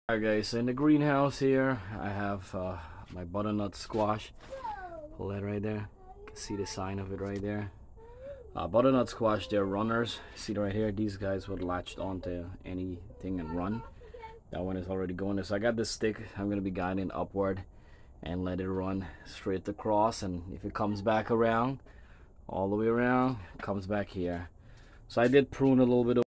Alright guys, so in the greenhouse here I have my butternut squash. Pull that right there. You can see the sign of it right there. Butternut squash, they're runners. See right here, these guys would latch onto anything and run. That one is already going there. So I got this stick, I'm going to be guiding upward and let it run straight across, and if it comes back around all the way around, it comes back here. So I did prune a little bit